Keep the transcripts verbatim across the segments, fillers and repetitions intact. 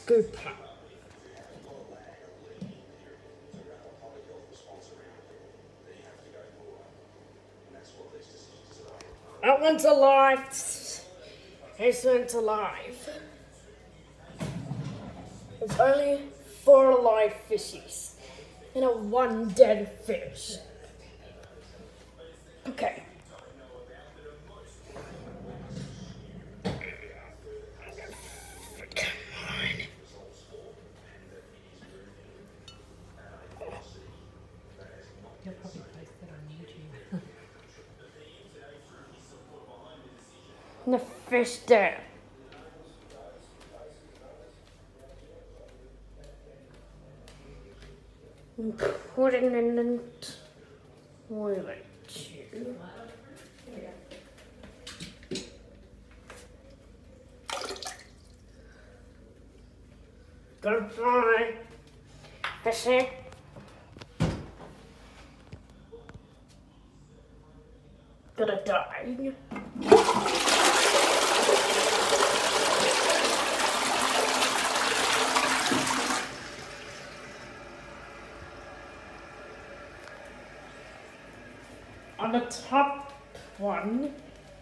scoop. I went alive. It's went alive. There's only four alive fishies and a one dead fish. Okay. Come on. You'll probably post it on YouTube. And the fish there. And put it in the toilet too. Goodbye. Fishy. Gonna die. On the top one,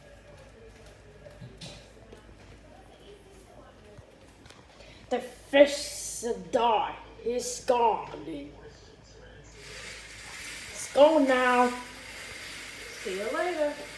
the fish died. He's gone. It's gone now. See you later.